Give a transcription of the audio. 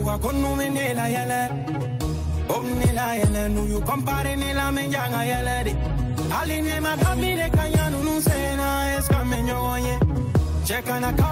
Uga konu me ne la yele. Omni la yele nu you compare ne la me janga yele di. Ali ne ma kamile kanyanu nu se na es kamenyo onye. Cheka na